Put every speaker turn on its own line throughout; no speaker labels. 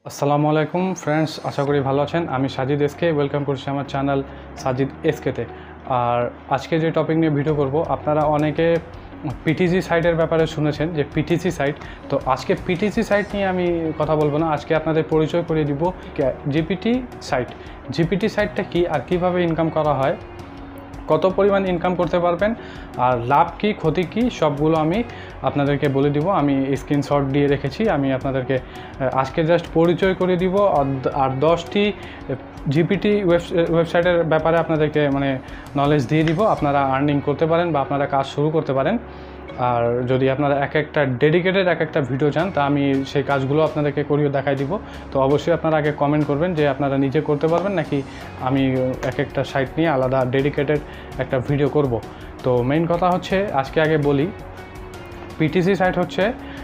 আসসালামু আলাইকুম ফ্রেন্ডস, আশা করি ভালো আছেন। আমি সাজিদ এসকে, ওয়েলকাম করছি আমার চ্যানেল সাজিদ এসকেতে। আর আজকে যে টপিক নিয়ে ভিডিও করব, আপনারা অনেকে পিটিসি সাইটের ব্যাপারে শুনেছেন যে পিটিসি সাইট। তো আজকে পিটিসি সাইট নিয়ে আমি কথা বলবো না, আজকে আপনাদের পরিচয় করিয়ে দিব জিপিটি সাইট। জিপিটি সাইটটা কী আর কীভাবে ইনকাম করা হয়, কত পরিমাণ ইনকাম করতে পারবেন, আর লাভ কী ক্ষতি কী সবগুলো আমি আপনাদেরকে বলে দিব। আমি স্ক্রিনশট দিয়ে রেখেছি, আমি আপনাদেরকে আজকে জাস্ট পরিচয় করে দিব। আর 10টি জিপিটি ওয়েবসাইটের ব্যাপারে আপনাদেরকে নলেজ দিয়ে দিব, আপনারা আর্নিং করতে পারেন বা আপনারা কাজ শুরু করতে পারেন। আর যদি আপনারা এক একটা ভিডিও চান, তা আমি সেই কাজগুলো আপনাদেরকে করিয়ে দেখাই দিব। তো অবশ্যই আপনারা আগে কমেন্ট করবেন যে আপনারা নিজে করতে পারবেন নাকি আমি এক একটা সাইট নিয়ে আলাদা ডেডিকেটেড একটা ভিডিও করব। তো মেইন কথা হচ্ছে, আজকে আগে বলি, পিটিসি সাইট হচ্ছে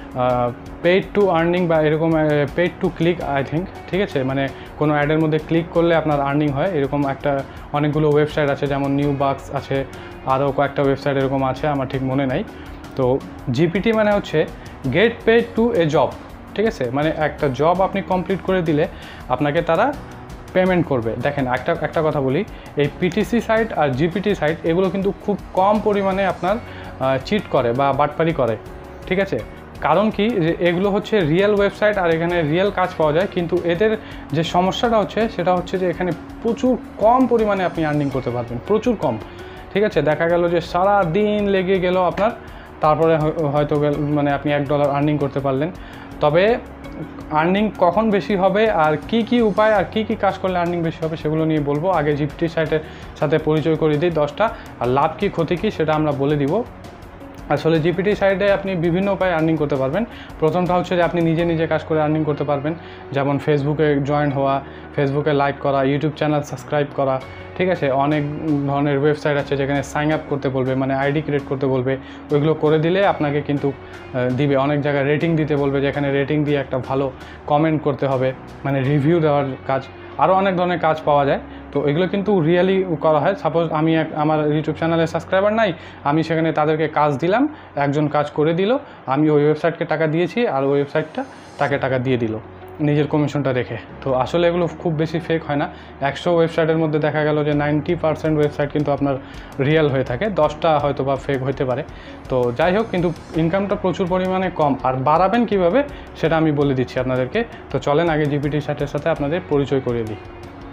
পেইড টু আর্নিং বা এরকম paid to click, I think, ঠিক আছে। কোনো অ্যাডের মধ্যে ক্লিক করলে আপনার আর্নিং হয়, এরকম অনেকগুলো ওয়েবসাইট আছে, যেমন নিউ বাক্স আছে, আরও কয়েকটা ওয়েবসাইট এরকম আছে, আমার ঠিক মনে নাই। তো জিপিটি হচ্ছে get paid to a job, ঠিক আছে। একটা জব আপনি কমপ্লিট করে দিলে আপনাকে তারা পেমেন্ট করবে। দেখেন, একটা কথা বলি, এই পিটিসি সাইট আর জিপিটি সাইট এগুলো কিন্তু খুব কম পরিমাণে আপনার চিট করে বা বাটপারি করে, ঠিক আছে। কারণ কি, যে এগুলো হচ্ছে রিয়েল ওয়েবসাইট আর এখানে রিয়েল কাজ পাওয়া যায়, কিন্তু এদের যে সমস্যাটা হচ্ছে সেটা হচ্ছে যে এখানে প্রচুর কম পরিমাণে আপনি আর্নিং করতে পারবেন, প্রচুর কম, ঠিক আছে। দেখা গেল যে সারা দিন লেগে গেল আপনার, তারপরে হয়তো আপনি $1 আর্নিং করতে পারলেন। তবে আর্নিং কখন বেশি হবে আর কি উপায় আর কি কাজ করলে আর্নিং বেশি হবে সেগুলো নিয়ে বলবো। আগে জিপিটি সাইটের সাথে পরিচয় করে দিই 10টা, আর লাভ কী ক্ষতি কী সেটা আমরা বলে দিব। আসলে জিপিটি সাইটে আপনি বিভিন্ন উপায়ে আর্নিং করতে পারবেন। প্রথমটা হচ্ছে যে আপনি নিজে কাজ করে আর্নিং করতে পারবেন, যেমন ফেসবুকে জয়েন হওয়া, ফেসবুকে লাইক করা, ইউটিউব চ্যানেল সাবস্ক্রাইব করা, ঠিক আছে। অনেক ধরনের ওয়েবসাইট আছে যেখানে সাইন আপ করতে বলবে, আইডি ক্রিয়েট করতে বলবে, ওইগুলো করে দিলে আপনাকে কিন্তু দিবে। অনেক জায়গায় রেটিং দিতে বলবে, যেখানে রেটিং দিয়ে একটা ভালো কমেন্ট করতে হবে, রিভিউ দেওয়ার কাজ, আরও অনেক ধরনের কাজ পাওয়া যায়। তো এগুলো কিন্তু রিয়েলি করা হয়। সাপোজ আমি আমার ইউটিউব চ্যানেলে সাবস্ক্রাইবার নাই, আমি সেখানে তাদেরকে কাজ দিলাম, একজন কাজ করে দিল, আমি ওই ওয়েবসাইটকে টাকা দিয়েছি আর ওই ওয়েবসাইটটা তাকে টাকা দিয়ে দিল নিজের কমিশনটা রেখে। তো আসলে এগুলো খুব বেশি ফেক হয় না। 100 ওয়েবসাইটের মধ্যে দেখা গেল যে 90% ওয়েবসাইট কিন্তু আপনার রিয়েল হয়ে থাকে, 10টা হয়তো বা ফেক হতে পারে। তো যাই হোক, কিন্তু ইনকামটা প্রচুর পরিমাণে কম। আর বাড়াবেন কীভাবে সেটা আমি বলে দিচ্ছি আপনাদেরকে। তো চলেন আগে জিপিটি সাইটের সাথে আপনাদের পরিচয় করিয়ে দিই।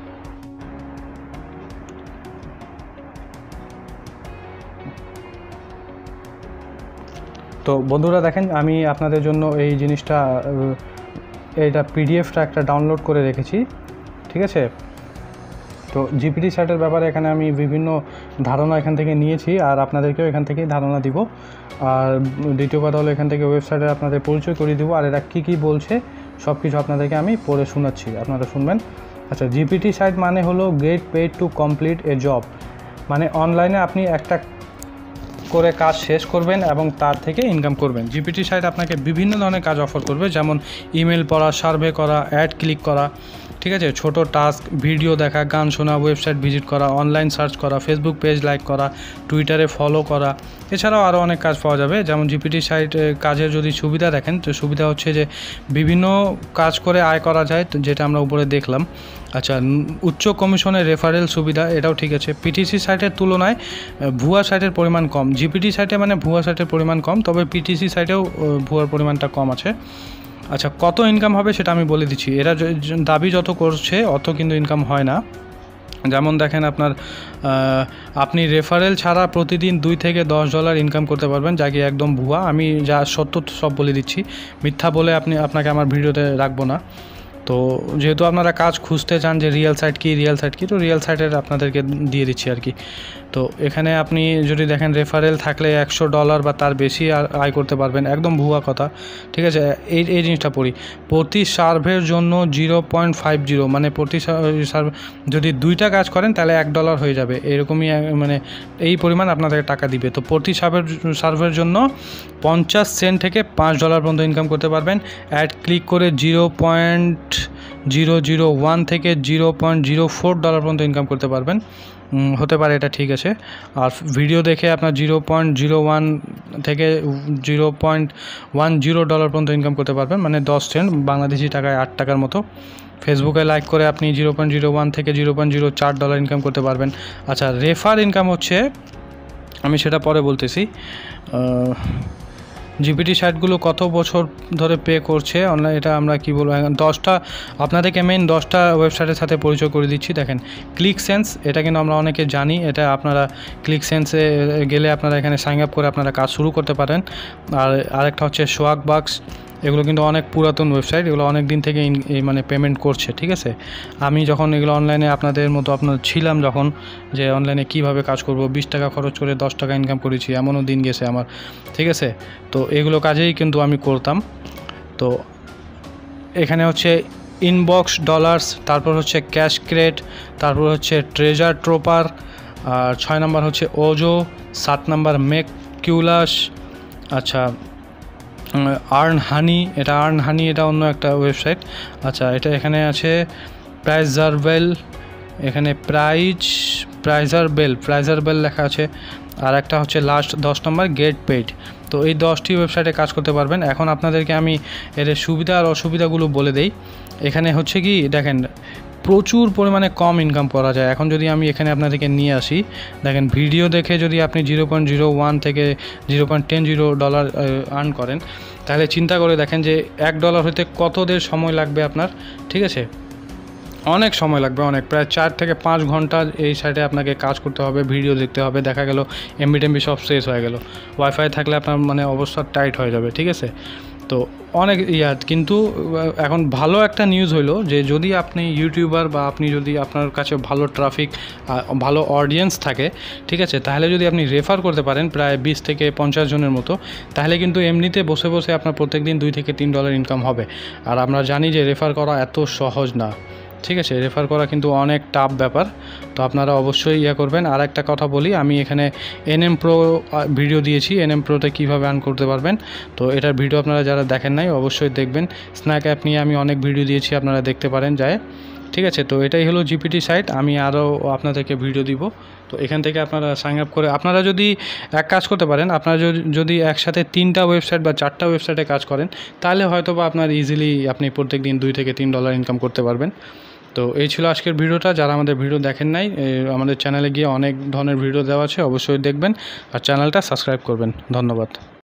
তো বন্ধুরা দেখেন, আমি আপনাদের জন্য এই জিনিসটা, এইটা পিডিএফটা একটা ডাউনলোড করে রেখেছি, ঠিক আছে। তো জিপিটি সাইটের ব্যাপারে এখানে আমি বিভিন্ন ধারণা এখান থেকে নিয়েছি, আর আপনাদেরকেও এখান থেকেই ধারণা দিব। আর দ্বিতীয় কথা হলো, এখান থেকে ওয়েবসাইটে আপনাদের পরিচয় করিয়ে দিব, আর এরা কী বলছে সব কিছু আপনাদেরকে আমি পড়ে শোনাচ্ছি, আপনারা শুনবেন। আচ্ছা, জিপিটি সাইট হলো get paid to complete a job. অনলাইনে আপনি একটা করে কাজ শেষ করবেন এবং তার থেকে ইনকাম করবেন। জিপিটি সাইট আপনাকে বিভিন্ন ধরনের কাজ অফার করবে, যেমন ইমেল পড়া, সার্ভে করা, অ্যাড ক্লিক করা, ঠিক আছে, ছোট টাস্ক, ভিডিও দেখা, গান শোনা, ওয়েবসাইট ভিজিট করা, অনলাইন সার্চ করা, ফেসবুক পেজ লাইক করা, টুইটারে ফলো করা। এছাড়াও আরও অনেক কাজ পাওয়া যাবে। যেমন জিপিটি সাইট কাজের যদি সুবিধা দেখেন, তো সুবিধা হচ্ছে যে বিভিন্ন কাজ করে আয় করা যায়, যেটা আমরা উপরে দেখলাম। আচ্ছা, উচ্চ কমিশনের রেফারেল সুবিধা, এটাও ঠিক আছে। পিটিসি সাইটের তুলনায় ভুয়া সাইটের পরিমাণ কম। জিপিটি সাইটে ভুয়া সাইটের পরিমাণ কম, তবে পিটিসি সাইটেও ভুয়ার পরিমাণটা কম আছে। আচ্ছা, কত ইনকাম হবে সেটা আমি বলে দিচ্ছি। এরা দাবি যত করছে অত কিন্তু ইনকাম হয় না। যেমন দেখেন, আপনি রেফারেল ছাড়া প্রতিদিন $2 থেকে $10 ইনকাম করতে পারবেন, যা কি একদম ভুয়া। আমি যা সত্য সব বলে দিচ্ছি, মিথ্যা বলে আপনাকে আমার ভিডিওতে রাখবো না। তো যেহেতু আপনারা কাজ খুঁজতে চান যে রিয়েল সাইট কী, তো রিয়েল সাইটের আপনাদেরকে দিয়ে দিচ্ছি আর কি। তো এখানে আপনি যদি দেখেন, রেফারেল থাকলে $100 বা তার বেশি আয় করতে পারবেন, একদম ভুয়া কথা, ঠিক আছে। এই জিনিসটা পড়ি, প্রতি সার্ভের জন্য 0.50, প্রতি সার্ভে যদি 2টা কাজ করেন তাহলে $1 হয়ে যাবে, এরকমই এই পরিমাণ আপনাদের টাকা দিবে। তো প্রতি সার্ভের জন্য 50 সেন্ট থেকে $5 পর্যন্ত ইনকাম করতে পারবেন। অ্যাড ক্লিক করে 0.001 থেকে $0.04 পর্যন্ত ইনকাম করতে পারবেন। হতে পারে, এটা ঠিক আছে। আর ভিডিও দেখে আপনার 0.01 থেকে $0.10 পর্যন্ত ইনকাম করতে পারবেন, মানে 10 সেন্ট, বাংলাদেশি টাকায় 8 টাকার মতো। ফেসবুকে লাইক করে আপনি 0.01 থেকে $0.04 ইনকাম করতে পারবেন। আচ্ছা, রেফার ইনকাম হচ্ছে, আমি সেটা পরে বলতেছি। জিপিটি সাইটগুলো কত বছর ধরে পে করছে অনলাইন, এটা আমরা কি বলবো, 10টা আপনাদেরকে মেইন 10টা ওয়েবসাইটের সাথে পরিচয় করে দিচ্ছি। দেখেন, ক্লিকসেন্স, এটা কিন্তু আমরা অনেকে জানি, এটা আপনারা ক্লিকসেন্সে গেলে আপনারা এখানে সাইন আপ করে আপনারা কাজ শুরু করতে পারেন। আর আরেকটা হচ্ছে সোয়াগবাক্স, এগুলো কিন্তু অনেক পুরাতন ওয়েবসাইট, এগুলো অনেক দিন থেকে মানে পেমেন্ট করছে, ঠিক আছে। আমি যখন এগুলো অনলাইনে আপনাদের মতো ছিলাম, যখন যে অনলাইনে কিভাবে কাজ করব, 20 টাকা খরচ করে 10 টাকা ইনকাম করেছি, এমনও দিন গেছে আমার, ঠিক আছে। তো এগুলো কাজেই কিন্তু আমি করতাম। তো এখানে হচ্ছে ইনবক্স ডলার্স, তারপর হচ্ছে ক্যাশ ক্রেট, তারপর হচ্ছে ট্রেজার ট্রোপার, আর 6 নাম্বার হচ্ছে ওজো, 7 নাম্বার মেককিউলাস। আচ্ছা, আর্ন হানি, এটা অন্য একটা ওয়েবসাইট। আচ্ছা, এটা এখানে আছে প্রাইজারবেল, এখানে প্রাইজারবেল লেখা আছে। আর একটা হচ্ছে লাস্ট 10 নম্বর গেট পেইড। তো এই 10টি ওয়েবসাইটে কাজ করতে পারবেন। এখন আপনাদেরকে আমি এর সুবিধা আর অসুবিধাগুলো বলে দেই। এখানে হচ্ছে কি, দেখেন, প্রচুর পরিমাণে কম ইনকাম করা যায়। এখন যদি আমি এখানে আপনাদেরকে নিয়ে আসি, দেখেন, ভিডিও দেখে যদি আপনি 0.01 থেকে $0.10 আর্ন করেন, তাহলে চিন্তা করে দেখেন যে $1 হইতে কত দের সময় লাগবে আপনার, ঠিক আছে। অনেক সময় লাগবে, অনেক, প্রায় 4 থেকে 5 ঘন্টা এই সাইটে আপনাকে কাজ করতে হবে, ভিডিও দেখতে হবে। দেখা গেল এমবি সব শেষ হয়ে গেল, ওয়াইফাই থাকলে আপনার মানে অবস্থা টাইট হয়ে যাবে, ঠিক আছে। তো অনেক কিন্তু এখন ভালো একটা নিউজ হইলো যে যদি আপনি ইউটিউবার বা আপনি যদি আপনার কাছে ভালো ট্রাফিক, ভালো অডিয়েন্স থাকে, ঠিক আছে, তাহলে যদি আপনি রেফার করতে পারেন প্রায় 20 থেকে 50 জনের মতো, তাহলে কিন্তু এমনিতে বসে বসে আপনার প্রত্যেক দিন $2 থেকে $3 ইনকাম হবে। আর আমরা জানি যে রেফার করা এত সহজ না, ঠিক আছে। রেফার করা কিন্তু অনেক টাফ ব্যাপার। তো আপনারা অবশ্যই করবেন। আর একটা কথা বলি, আমি এখানে NM Pro ভিডিও দিয়েছি, NM Proতে কীভাবে আর্ন করতে পারবেন। তো এটার ভিডিও আপনারা যারা দেখেন নাই অবশ্যই দেখবেন। স্ন্যাক অ্যাপ নিয়ে আমি অনেক ভিডিও দিয়েছি, আপনারা দেখতে পারেন যায়, ঠিক আছে। তো এটাই হলো জিপিটি সাইট, আমি আরও আপনাদেরকে ভিডিও দিব। তো এখান থেকে আপনারা সাইন আপ করে আপনারা যদি এক কাজ করতে পারেন, আপনারা যদি একসাথে 3টা ওয়েবসাইট বা 4টা ওয়েবসাইটে কাজ করেন, তাহলে হয়তো বা আপনার ইজিলি আপনি প্রত্যেক দিন $2 থেকে $3 ইনকাম করতে পারবেন। তো এই ছিল আজকের ভিডিওটা। যারা আমাদের ভিডিও দেখেন নাই, আমাদের চ্যানেলে গিয়ে অনেক ধরনের ভিডিও দেওয়া আছে, অবশ্যই দেখবেন আর চ্যানেলটা সাবস্ক্রাইব করবেন। ধন্যবাদ।